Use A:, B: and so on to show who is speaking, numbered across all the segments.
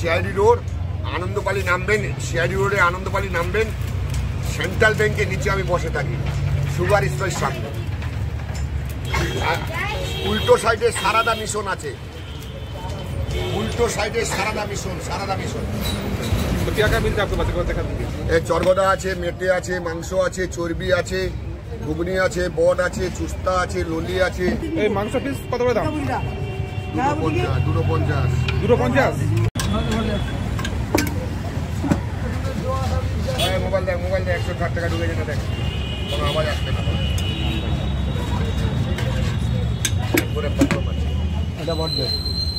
A: CID road আনন্দপালি নামবেন, CID রোডে আনন্দপালি নামবেন, সেন্ট্রাল ব্যাংকের নিচে আমি বসে থাকি, সুগার স্টোরের সামনে। উল্টো সাইডে সারাদা মিশন আছে, উল্টো সাইডে সারাদা মিশন, সারাদা মিশন। চরগদা আছে, মেটে আছে, মাংস আছে, চর্বি আছে, ঘুগনি আছে, বট আছে, চুস্তা আছে, ললি আছে।
B: এই মাংস পিস কত করে দাম?
A: 250।
B: 250?
A: মোবাইল দেখ, মোবাইল দেখ, 160 টাকা ঢুকে যেতে দেখ, কোনো আওয়াজ আসবে না। এটা বট দেখ,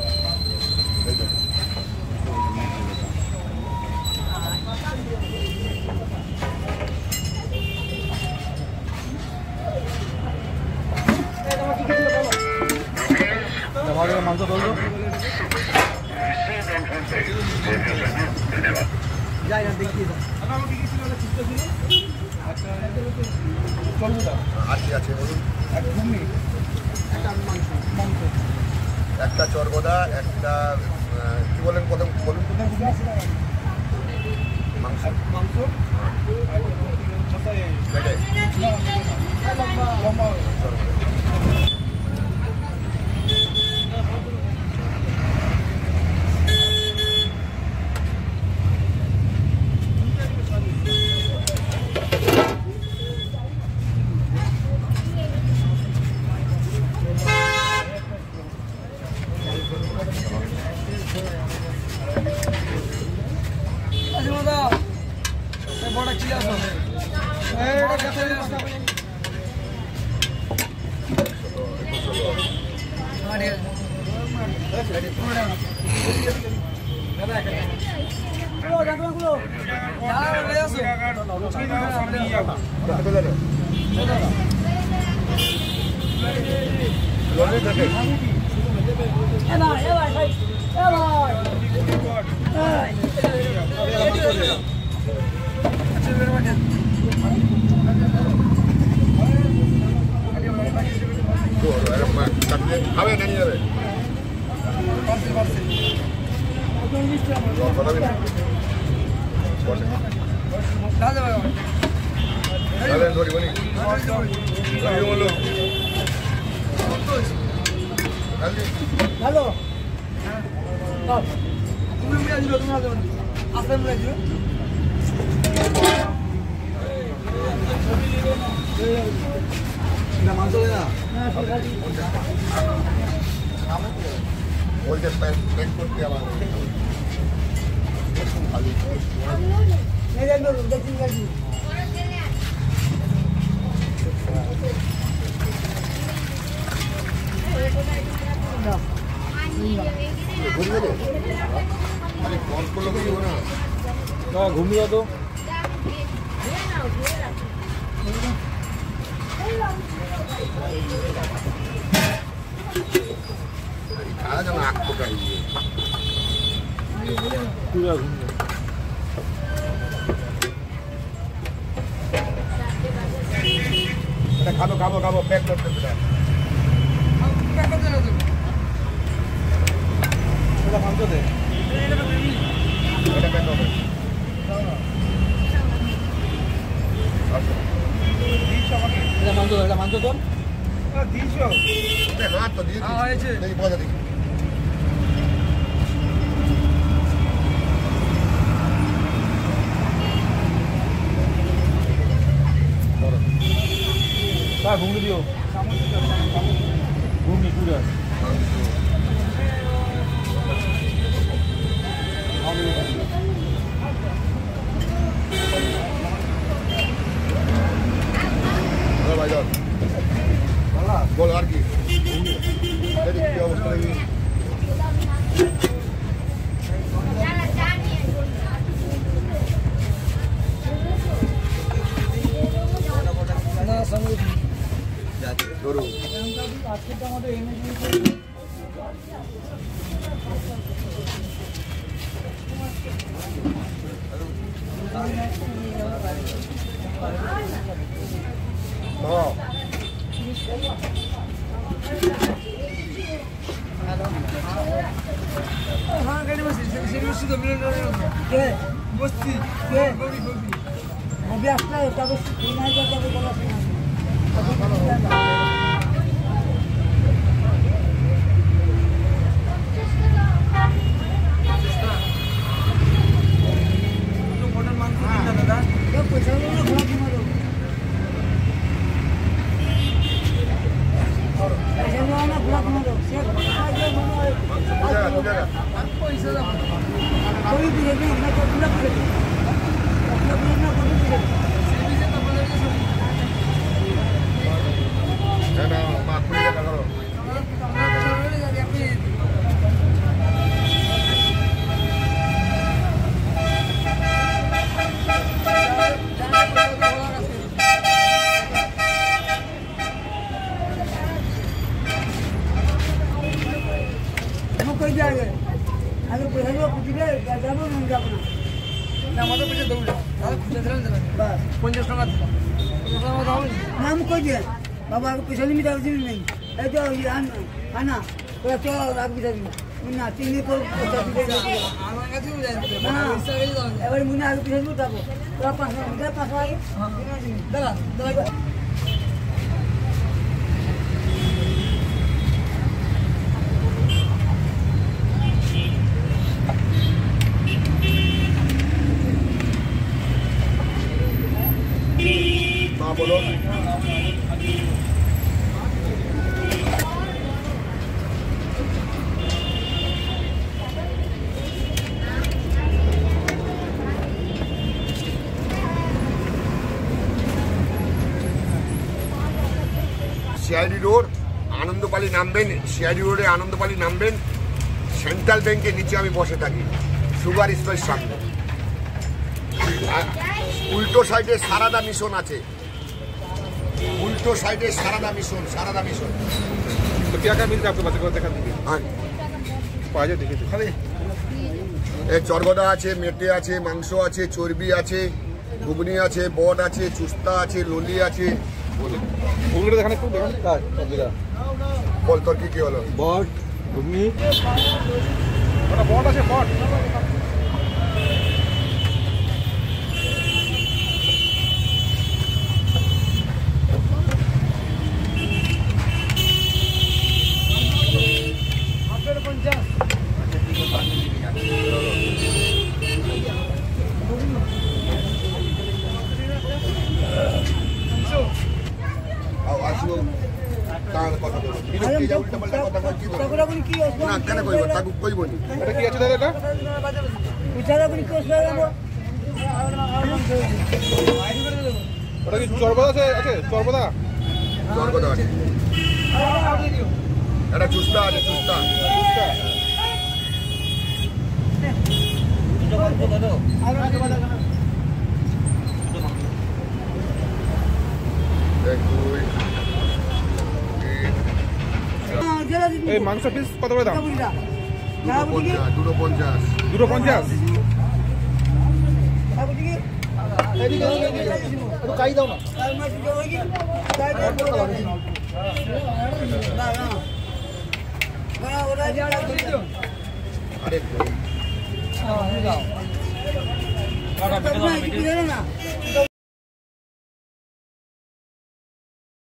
A: মাংস বলবো একটা চরগদা, একটা কি বলেন, প্রথম বলুন মাংস, মাংস খাবে না নিয়ে যাবে
C: হ্যালো তুমি আসলে মাংস না
A: বলতে প্যাক করতে আবার
B: ঘুমিয়ে তো
A: খাওয়া যেন আখ পোকা খাবো খাবো খাবো প্যাক করতে মাংস দে, এটা প্যাক হবে।
C: মাংস তোর
A: হাত তো দিয়ে দেখি পয়সা দেখি
B: ঘুমনি দিও, ঘুমনি পুরো
A: বল আর কি কি অবস্থা নাকি
C: বস্তি আমি আসলে তারপর নাই যাবে বলা নাম কই দিয়ে বাবা পয়সা নিয়ে যাও দিন নেই এই তো আনা তোরা তো রাখবি যাবি না চিনি তো আমার কাছে এবার মুনে আগে পয়সা নিয়ে যাবো তোরা 500 আগে দাঁড়া দাঁড়া
A: বলো সিআইডি রোড আনন্দপালি নামবেন, সিআইডি রোডে আনন্দপালি নামবেন, সেন্ট্রাল ব্যাংকের নিচে আমি বসে থাকি, সুগার স্টোরের সামনে। উল্টো সাইডে সারাদা মিশন আছে, उल्टो साइडे सारदा मिशन
B: तो क्या क्या मिलता है आपके पास देखा दीजिए
A: हाँ
B: पाजा देखिए
A: खाली ए चरगदा আছে মেটে আছে মাংস আছে চর্বি আছে ঘুগনি আছে বট আছে চুস্তা আছে ললি আছে
B: ঘুগনিটা দেখান একটু দেখান কাজ সবজিটা
A: বল তোর কি হলো
B: বট ঘুগনি ওটা বট আছে বট চুস্তা আছে চুস্তা এই মাংস পিস কত করে দাম
A: 250
C: কাই দাও না
A: আরে